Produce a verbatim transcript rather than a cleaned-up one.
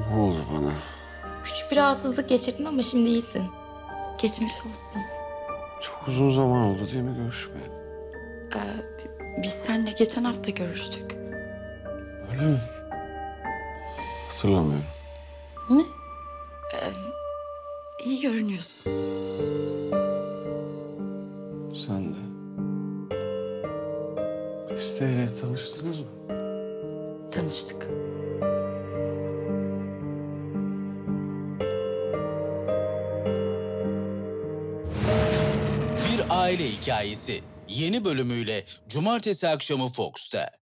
Ne oldu bana? Küçük bir rahatsızlık geçirdin ama şimdi iyisin. Geçmiş olsun. Çok uzun zaman oldu değil mi görüşmeyeli? Ee, biz seninle geçen hafta görüştük. Öyle mi? Hatırlamıyorum. Ne? Ee, iyi görünüyorsun. Sen de. Beste ile tanıştınız mı? Tanıştık. Bir aile hikayesi yeni bölümüyle cumartesi akşamı Fox'ta.